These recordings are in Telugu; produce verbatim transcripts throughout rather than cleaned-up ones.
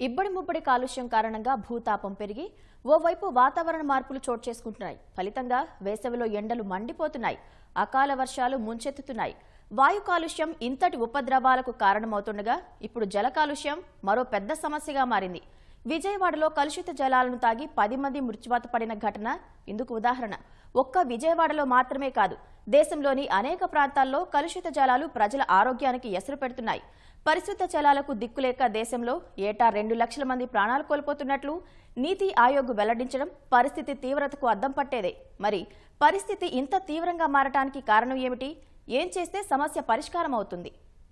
ఇబ్బడి ముబ్బడి కాలుష్యం కారణంగా భూతాపం పెరిగి ఓవైపు వాతావరణ మార్పులు చోటు చేసుకుంటున్నాయి. ఫలితంగా వేసవిలో ఎండలు మండిపోతున్నాయి. అకాల వర్షాలు ముంచెత్తుతున్నాయి. వాయు కాలుష్యం ఇంతటి ఉపద్రవాలకు కారణమవుతుండగా ఇప్పుడు జల కాలుష్యం మరో పెద్ద సమస్యగా మారింది. విజయవాడలో కలుషిత జలాలను తాగి పది మంది మృత్యువాత పడిన ఘటన ఇందుకు ఉదాహరణ. ఒక్క విజయవాడలో మాత్రమే కాదు, దేశంలోని అనేక ప్రాంతాల్లో కలుషిత జలాలు ప్రజల ఆరోగ్యానికి ఎసరు పెడుతున్నాయి. పరిశుద్ధ జలాలకు దిక్కులేక దేశంలో ఏటా రెండు లక్షల మంది ప్రాణాలు కోల్పోతున్నట్లు నీతి ఆయోగ్ వెల్లడించడం పరిస్థితి తీవ్రతకు అద్దం పట్టేదే. మరి పరిస్థితి ఇంత తీవ్రంగా మారటానికి కారణం ఏమిటి? ఏం చేస్తే సమస్య పరిష్కారం అవుతుంది?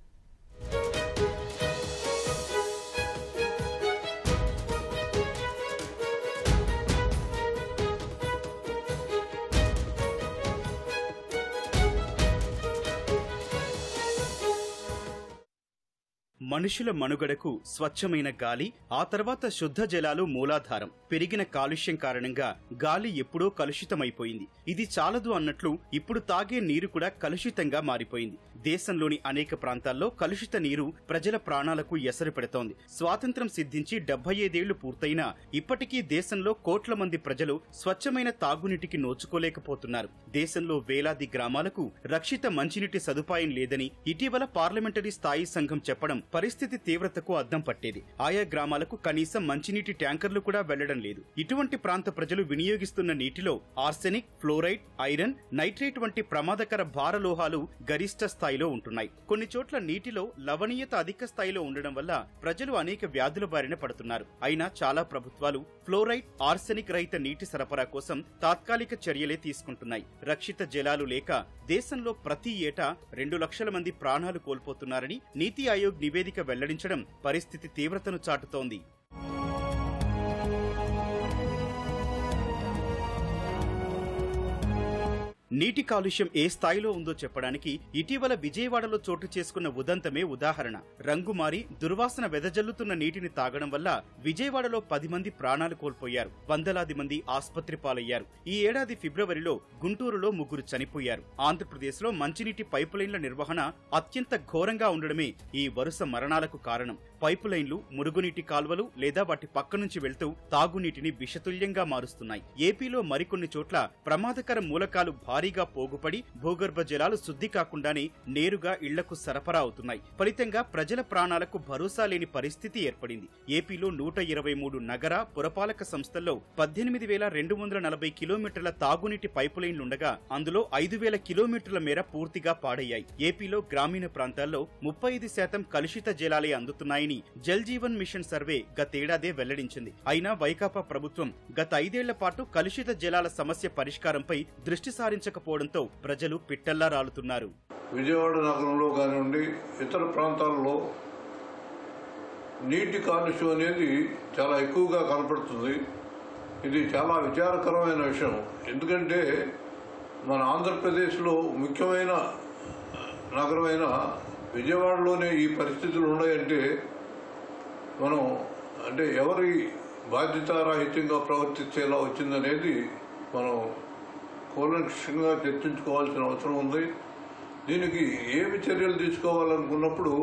మనుషుల మనుగడకు స్వచ్ఛమైన గాలి, ఆ తర్వాత శుద్ధ జలాలు మూలాధారం. పెరిగిన కాలుష్యం కారణంగా గాలి ఎప్పుడో కలుషితమైపోయింది. ఇది చాలదు అన్నట్లు ఇప్పుడు తాగే నీరు కూడా కలుషితంగా మారిపోయింది. దేశంలోని అనేక ప్రాంతాల్లో కలుషిత నీరు ప్రజల ప్రాణాలకు ఎసరు పెడుతోంది. స్వాతంత్ర్యం సిద్ధించి డెబ్బై ఐదేళ్లు పూర్తయినా ఇప్పటికీ దేశంలో కోట్ల మంది ప్రజలు స్వచ్ఛమైన తాగునీటికి నోచుకోలేకపోతున్నారు. దేశంలో వేలాది గ్రామాలకు రక్షిత మంచినీటి సదుపాయం లేదని ఇటీవల పార్లమెంటరీ స్థాయి సంఘం చెప్పడం పరిస్థితి తీవ్రతకు అద్దం పట్టేది. ఆయా గ్రామాలకు కనీసం మంచినీటి ట్యాంకర్లు కూడా వెళ్లడం లేదు. ఇటువంటి ప్రాంత ప్రజలు వినియోగిస్తున్న నీటిలో ఆర్సెనిక్, ఫ్లోరైడ్, ఐరన్, నైట్రేట్ వంటి ప్రమాదకర భారలోహాలు గరిష్ట స్థాయిలో ఉంటున్నాయి. కొన్ని చోట్ల నీటిలో లవణీయత అధిక స్థాయిలో ఉండడం వల్ల ప్రజలు అనేక వ్యాధుల బారిన పడుతున్నారు. అయినా చాలా ప్రభుత్వాలు ఫ్లోరైడ్, ఆర్సెనిక్ రహిత నీటి సరఫరా కోసం తాత్కాలిక చర్యలే తీసుకుంటున్నాయి. రక్షిత జలాలు లేక దేశంలో ప్రతి ఏటా రెండు లక్షల మంది ప్రాణాలు కోల్పోతున్నారని నీతి ఆయోగ్ నివేదిక వెల్లడించడం పరిస్థితి తీవ్రతను చాటుతోంది. నీటి కాలుష్యం ఏ స్థాయిలో ఉందో చెప్పడానికి ఇటీవల విజయవాడలో చోటు చేసుకున్న ఉదంతమే ఉదాహరణ. రంగుమారి దుర్వాసన వెదజల్లుతున్న నీటిని తాగడం వల్ల విజయవాడలో పది మంది ప్రాణాలు కోల్పోయారు. వందలాది మంది ఆసుపత్రి పాలయ్యారు. ఈ ఏడాది ఫిబ్రవరిలో గుంటూరులో ముగ్గురు చనిపోయారు. ఆంధ్రప్రదేశ్లో మంచినీటి పైపులైన్ల నిర్వహణ అత్యంత ఘోరంగా ఉండడమే ఈ వరుస మరణాలకు కారణం. పైపులైన్లు మురుగునీటి కాల్వలు లేదా వాటి పక్క నుంచి వెళ్తూ తాగునీటిని విషతుల్యంగా మారుస్తున్నాయి. ఏపీలో మరికొన్ని చోట్ల ప్రమాదకర మూలకాలు భారీగా పోగుపడి భూగర్భ జలాలు శుద్ధి కాకుండానే నేరుగా ఇళ్లకు సరఫరా అవుతున్నాయి. ఫలితంగా ప్రజల ప్రాణాలకు భరోసా లేని పరిస్థితి ఏర్పడింది. ఏపీలో నూట ఇరవై మూడు నగర పురపాలక సంస్థల్లో పద్దెనిమిది వేల రెండు వందల నలభై కిలోమీటర్ల తాగునీటి పైపులైన్లుండగా అందులో ఐదు వేల కిలోమీటర్ల మేర పూర్తిగా పాడయ్యాయి. ఏపీలో గ్రామీణ ప్రాంతాల్లో ముప్పై ఐదు శాతం కలుషిత జలాలే అందుతున్నాయని జల్ జీవన్ మిషన్ సర్వే గతేడాదే వెల్లడించింది. అయినా వైకాపా ప్రభుత్వం గత ఐదేళ్ల పాటు కలుషిత జలాల సమస్య పరిష్కారంపై దృష్టి సారించకపోవడంతో ప్రజలు పిట్టల్లా రాలుతున్నారు. విజయవాడ నగరంలో కానివ్వండి, ఇతర ప్రాంతాల్లో నీటి కాలుష్యం అనేది చాలా ఎక్కువగా కనపడుతుంది. ఇది చాలా విచారకరమైన విషయం. ఎందుకంటే మన ఆంధ్రప్రదేశ్లో ముఖ్యమైన నగరమైన విజయవాడలోనే ఈ పరిస్థితులు ఉన్నాయంటే మనం అంటే ఎవరి బాధ్యతారాహిత్యంగా ప్రవర్తించేలా వచ్చిందనేది మనం కూలంకషంగా చర్చించుకోవాల్సిన అవసరం ఉంది. దీనికి ఏమి చర్యలు తీసుకోవాలనుకున్నప్పుడు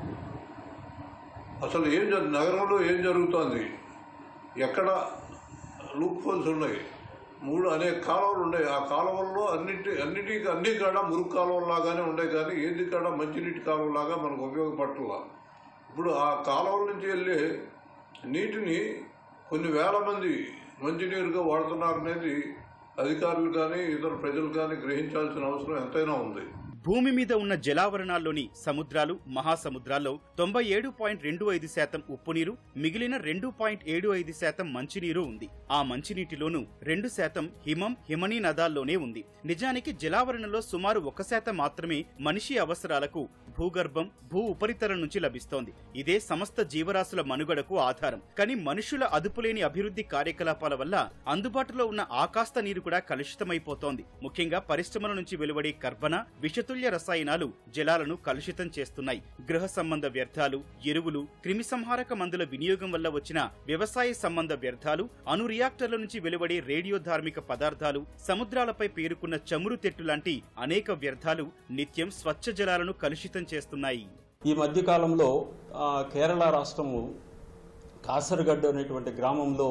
అసలు ఏం నగరంలో ఏం జరుగుతోంది, ఎక్కడ లూప్ హోల్స్ ఉన్నాయి, మూడు అనేక కాలువలు ఉన్నాయి. ఆ కాలువల్లో అన్నిటి అన్నిటికీ అన్ని కాడ మురుగు కాలువలాగానే ఉన్నాయి, కానీ ఏది కాడ మంచినీటి కాలువలాగా మనకు ఉపయోగపడాల. ఇప్పుడు ఆ కాలువల నుంచి వెళ్ళే నీటిని కొన్ని వేల మంది మంచినీరుగా వాడుతున్నారనేది అధికారులు కానీ ఇతర ప్రజలు కానీ గ్రహించాల్సిన అవసరం ఎంతైనా ఉంది. భూమి మీద ఉన్న జలావరణాల్లోని సముద్రాలు, మహాసముద్రాల్లో తొంభై ఏడు పాయింట్ రెండు ఐదు శాతం ఉప్పు నీరు, మిగిలిన రెండు పాయింట్ ఏడు ఐదు శాతం మంచినీరు ఉంది. ఆ మంచినీటిలోనూ రెండు శాతం హిమం, హిమనీ నదాల్లోనే ఉంది. నిజానికి జలావరణలో సుమారు ఒక శాతం మాత్రమే మనిషి అవసరాలకు భూగర్భం, భూ ఉపరితలం నుంచి లభిస్తోంది. ఇదే సమస్త జీవరాశుల మనుగడకు ఆధారం. కానీ మనుషుల అదుపులేని అభివృద్ధి కార్యకలాపాల వల్ల అందుబాటులో ఉన్న ఆకాస్త నీరు కూడా కలుషితమైపోతోంది. ముఖ్యంగా పరిశ్రమల నుంచి వెలువడే కర్బన, విషతుల్య రసాయనాలు జలాలను కలుషితం చేస్తున్నాయి. గృహ సంబంధ వ్యర్థాలు, ఎరువులు, క్రిమిసంహారక మందుల వినియోగం వల్ల వచ్చిన వ్యవసాయ సంబంధ వ్యర్థాలు, అణు రియాక్టర్ల నుంచి వెలువడే రేడియో ధార్మిక పదార్థాలు, సముద్రాలపై పేరుకున్న చమురు తెట్టు లాంటి అనేక వ్యర్థాలు నిత్యం స్వచ్ఛ జలాలను కలుషితం చేస్తున్నాయి. ఈ మధ్య కాలంలో కేరళ రాష్ట్రము కాసరగడ్డ అనేటువంటి గ్రామంలో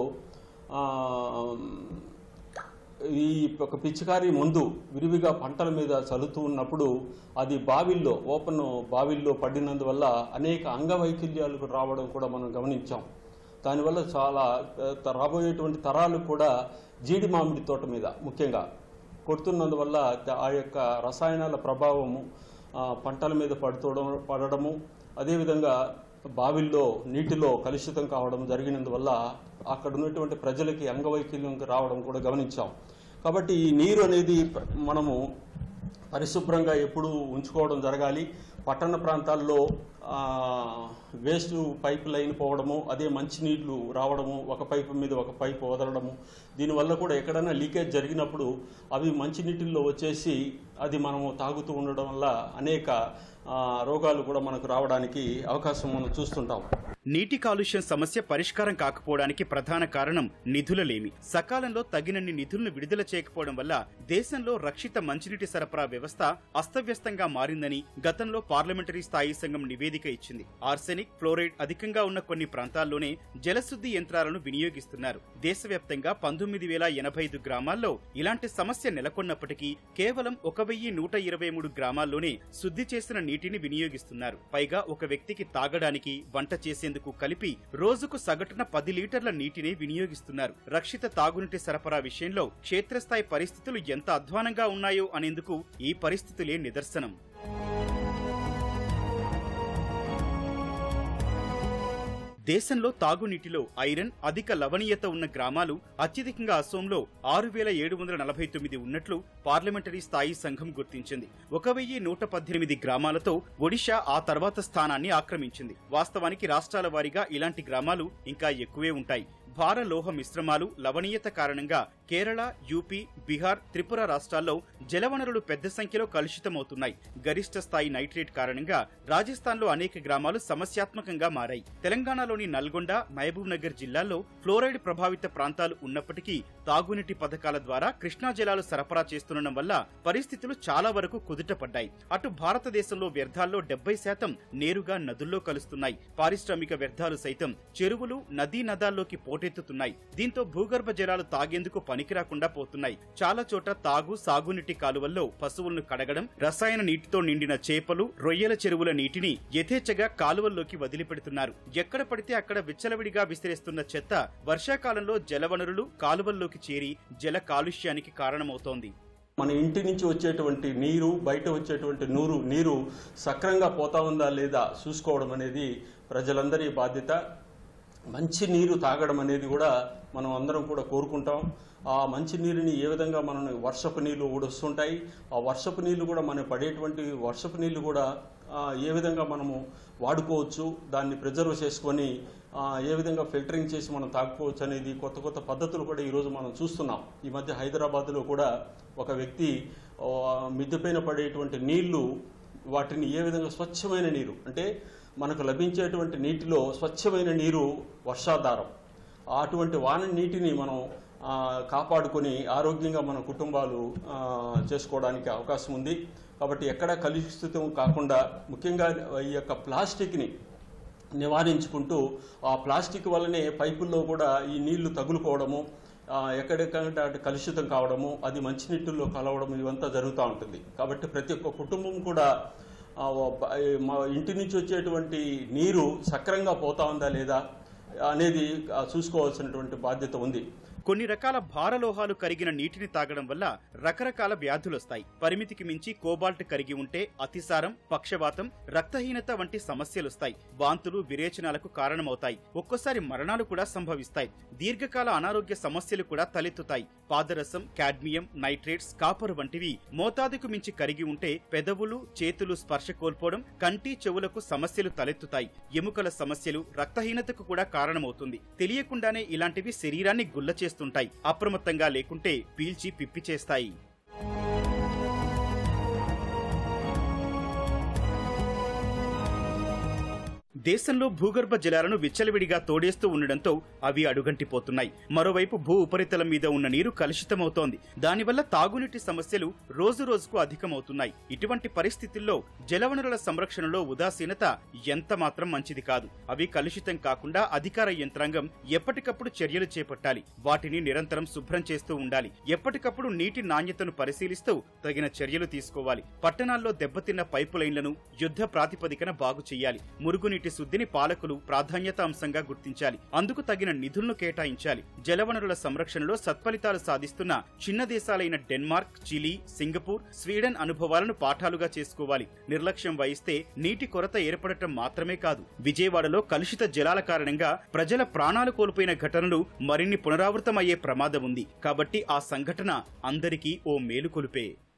ఈ ఒక పిచికారీ మందు విరివిగా పంటల మీద చల్లుతూ ఉన్నప్పుడు అది బావిల్లో ఓపెన్ బావిల్లో పడినందువల్ల అనేక అంగవైకల్యాలకు రావడం కూడా మనం గమనించాం. దానివల్ల చాలా రాబోయేటువంటి తరాలు కూడా జీడి మామిడి తోట మీద ముఖ్యంగా కొడుతున్నందువల్ల ఆ యొక్క రసాయనాల ప్రభావము పంటల మీద పడుతూ పడడము, అదేవిధంగా బావిల్లో నీటిలో కలుషితం కావడం జరిగినందువల్ల అక్కడ ఉన్నటువంటి ప్రజలకి అంగవైకల్యం రావడం కూడా గమనించాం. కాబట్టి ఈ నీరు అనేది మనము పరిశుభ్రంగా ఎప్పుడూ ఉంచుకోవడం జరగాలి. పట్టణ ప్రాంతాల్లో వేస్ట్ పైప్ లైన్ పోవడము, అదే మంచినీళ్లు రావడము, ఒక పైపు మీద ఒక పైపు వదలడము, దీనివల్ల కూడా ఎక్కడైనా లీకేజ్ జరిగినప్పుడు అవి మంచినీటిల్లో వచ్చేసి అది మనము తాగుతూ ఉండడం వల్ల అనేక రోగాలు కూడా మనకు రావడానికి అవకాశం మనం చూస్తుంటాం. నీటి కాలుష్యం సమస్య పరిష్కారం కాకపోవడానికి ప్రధాన కారణం నిధులలేమి. సకాలంలో తగినన్ని నిధులను విడుదల చేయకపోవడం వల్ల దేశంలో రక్షిత మంచినీటి సరఫరా వ్యవస్థ అస్తవ్యస్తంగా మారిందని గతంలో పార్లమెంటరీ స్థాయి సంఘం నివేదిక ఇచ్చింది. ఆర్సెనిక్, ఫ్లోరైడ్ అధికంగా ఉన్న కొన్ని ప్రాంతాల్లోనే జలశుద్ధి యంత్రాలను వినియోగిస్తున్నారు. దేశవ్యాప్తంగా పంతొమ్మిది వేల ఎనభై ఐదు గ్రామాల్లో ఇలాంటి సమస్య నెలకొన్నప్పటికీ కేవలం ఒక వెయ్యి నూట ఇరవై మూడు గ్రామాల్లోనే శుద్ధి చేసిన నీటిని వినియోగిస్తున్నారు. పైగా ఒక వ్యక్తికి తాగడానికి, వంట చేసేందుకు కలిపి రోజుకు సగటున పది లీటర్ల నీటిని వినియోగిస్తున్నారు. రక్షిత తాగునీటి సరఫరా విషయంలో క్షేత్రస్థాయి పరిస్థితులు ఎంత అధ్వానంగా ఉన్నాయో అనేందుకు ఈ పరిస్థితులే నిదర్శనం. దేశంలో తాగునీటిలో ఐరన్, అధిక లవణీయత ఉన్న గ్రామాలు అత్యధికంగా అసోంలో ఆరు వేల ఏడు వందల నలభై తొమ్మిది ఉన్నట్లు పార్లమెంటరీ స్థాయి సంఘం గుర్తించింది. ఒక వెయ్యి నూట పద్దెనిమిది గ్రామాలతో ఒడిషా ఆ తర్వాత స్థానాన్ని ఆక్రమించింది. వాస్తవానికి రాష్ట్రాల వారీగా ఇలాంటి గ్రామాలు ఇంకా ఎక్కువే ఉంటాయి. భార లోహ మిశ్రమాలు, లవణీయత కారణంగా కేరళ, యూపీ, బీహార్, త్రిపుర రాష్ట్రాల్లో జలవనరులు పెద్ద సంఖ్యలో కలుషితమవుతున్నాయి. గరిష్ట స్థాయి నైట్రేట్ కారణంగా రాజస్థాన్లో అనేక గ్రామాలు సమస్యాత్మకంగా మారాయి. తెలంగాణలోని నల్గొండ, మహబూబ్ నగర్ జిల్లాల్లో ఫ్లోరైడ్ ప్రభావిత ప్రాంతాలు ఉన్నప్పటికీ తాగునీటి పథకాల ద్వారా కృష్ణా జలాలు సరఫరా చేస్తుండడం వల్ల పరిస్థితులు చాలా వరకు కుదుటపడ్డాయి. అటు భారతదేశంలో వ్యర్థాల్లో డెబ్బై శాతం నేరుగా నదుల్లో కలుస్తున్నాయి. పారిశ్రామిక వ్యర్థాలు సైతం చెరువులు, నదీ నదాల్లోకి పోటెత్తుతున్నాయి. దీంతో భూగర్భ జలాలు తాగేందుకు పనికిరాకుండా పోతున్నాయి. చాలా చోట తాగు, సాగునీటి కాలువల్లో పశువులను కడగడం, రసాయన నీటితో నిండిన చేపలు, రొయ్యల చెరువుల నీటిని యథేచ్ఛగా కాలువల్లోకి వదిలిపెడుతున్నారు. ఎక్కడ పడితే అక్కడ విచ్చలవిడిగా విసిరేస్తున్న చెత్త వర్షాకాలంలో జలవనరులు, కాలువల్లోకి చేరి జల కాలుష్యానికి కారణమవుతోంది. మన ఇంటి నుంచి వచ్చేటువంటి నీరు, బయట వచ్చేటువంటి నూరు నీరు సక్రంగా పోతా ఉందా లేదా చూసుకోవడం అనేది ప్రజలందరి బాధ్యత. మంచి నీరు తాగడం అనేది కూడా మనం అందరం కూడా కోరుకుంటాం. ఆ మంచి నీరుని ఏ విధంగా మనం వర్షపు నీళ్లు కూడా వస్తుంటాయి, ఆ వర్షపు నీళ్లు కూడా మనం పడేటువంటి వర్షపు నీళ్లు కూడా ఏ విధంగా మనము వాడుకోవచ్చు, దాన్ని ప్రిజర్వ్ చేసుకొని ఏ విధంగా ఫిల్టరింగ్ చేసి మనం తాగుకోవచ్చు అనేది కొత్త కొత్త పద్ధతులు కూడా ఈరోజు మనం చూస్తున్నాం. ఈ మధ్య హైదరాబాద్లో కూడా ఒక వ్యక్తి మిద్దెపైన పడేటువంటి నీళ్లు, వాటిని ఏ విధంగా స్వచ్ఛమైన నీరు, అంటే మనకు లభించేటువంటి నీటిలో స్వచ్ఛమైన నీరు వర్షాధారం, అటువంటి వాన నీటిని మనం కాపాడుకొని ఆరోగ్యంగా మన కుటుంబాలు చేసుకోవడానికి అవకాశం ఉంది. కాబట్టి ఎక్కడా కలుషితం కాకుండా ముఖ్యంగా ఈ యొక్క ప్లాస్టిక్ని నివారించుకుంటూ, ఆ ప్లాస్టిక్ వల్లనే పైపుల్లో కూడా ఈ నీళ్లు తగులుకోవడము, ఎక్కడెక్కడ కలుషితం కావడము, అది మంచినీటిల్లో కలవడం, ఇవంతా జరుగుతూ ఉంటుంది. కాబట్టి ప్రతి ఒక్క కుటుంబం కూడా మా ఇంటి నుంచి వచ్చేటువంటి నీరు సక్రంగా పోతా ఉందా లేదా అనేది చూసుకోవాల్సినటువంటి బాధ్యత ఉంది. కొన్ని రకాల భారలోహాలు కరిగిన నీటిని తాగడం వల్ల రకరకాల వ్యాధులొస్తాయి. పరిమితికి మించి కోబాల్ట్ కరిగి ఉంటే అతిసారం, పక్షవాతం, రక్తహీనత వంటి సమస్యలొస్తాయి. వాంతులు, విరేచనాలకు కారణమవుతాయి. ఒక్కోసారి మరణాలు కూడా సంభవిస్తాయి. దీర్ఘకాల అనారోగ్య సమస్యలు కూడా తలెత్తుతాయి. పాదరసం, కాడ్మియం, నైట్రేట్స్, కాపర్ వంటివి మోతాదుకు మించి కరిగి ఉంటే పెదవులు, చేతులు స్పర్శ కోల్పోవడం, కంటి, చెవులకు సమస్యలు తలెత్తుతాయి. ఎముకల సమస్యలు, రక్తహీనతకు కూడా కారణమవుతుంది. తెలియకుండానే ఇలాంటివి శరీరాన్ని గుల్ల చేస్తుంటాయి. అప్రమత్తంగా లేకుంటే పీల్చి పిప్పి చేస్తాయి. దేశంలో భూగర్భ జలాలను విచ్చలవిడిగా తోడేస్తూ ఉండడంతో అవి అడుగంటిపోతున్నాయి. మరోవైపు భూ ఉపరితలం మీద ఉన్న నీరు కలుషితమవుతోంది. దానివల్ల తాగునీటి సమస్యలు రోజు రోజుకు అధికమవుతున్నాయి. ఇటువంటి పరిస్థితుల్లో జలవనరుల సంరక్షణలో ఉదాసీనత ఎంత మాత్రం మంచిది కాదు. అవి కలుషితం కాకుండా అధికార యంత్రాంగం ఎప్పటికప్పుడు చర్యలు చేపట్టాలి. వాటిని నిరంతరం శుభ్రం చేస్తూ ఉండాలి. ఎప్పటికప్పుడు నీటి నాణ్యతను పరిశీలిస్తూ తగిన చర్యలు తీసుకోవాలి. పట్టణాల్లో దెబ్బతిన్న పైపు లైన్లను యుద్ధ ప్రాతిపదికన బాగు చేయాలి. మురుగునీటి శుద్ధిని పాలకులు ప్రాధాన్యత అంశంగా గుర్తించాలి. అందుకు తగిన నిధులను కేటాయించాలి. జలవనరుల సంరక్షణలో సత్ఫలితాలు సాధిస్తున్న చిన్న దేశాలైన డెన్మార్క్, చిలీ, సింగపూర్, స్వీడన్ అనుభవాలను పాఠాలుగా చేసుకోవాలి. నిర్లక్ష్యం వహిస్తే నీటి కొరత ఏర్పడటం మాత్రమే కాదు, విజయవాడలో కలుషిత జలాల కారణంగా ప్రజల ప్రాణాలు కోల్పోయిన ఘటనలు మరిన్ని పునరావృతమయ్యే ప్రమాదం ఉంది. కాబట్టి ఆ సంఘటన అందరికీ ఓ మేలుకొలుపే.